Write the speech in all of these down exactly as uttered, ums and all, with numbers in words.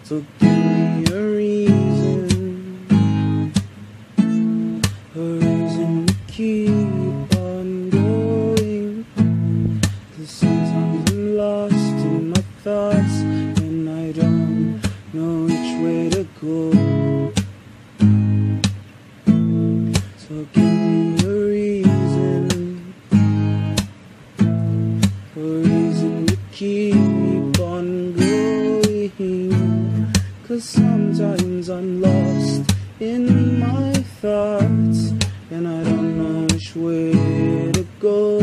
So give me a reason, a reason to keep on going. 'Cause sometimes I'm lost in my thoughts and I don't know which way to go. So give me a reason, a reason to keep on going. 'Cause sometimes I'm lost in my thoughts and I don't know which way to go.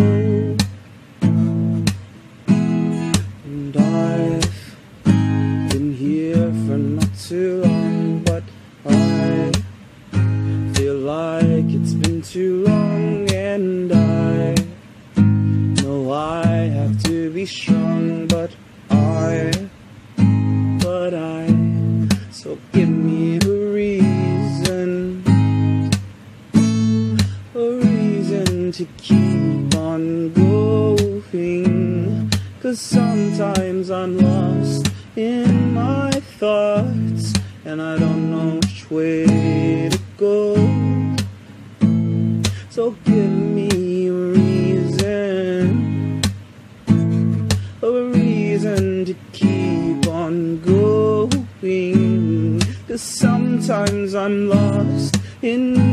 And I've been here for not too long, but I feel like it's been too long. And I know I have to be strong, but I, but I So give me a reason, a reason to keep on going. 'Cause sometimes I'm lost in my thoughts and I don't know which way to go. So give me a reason, a reason to keep on going. 'Cause sometimes I'm lost in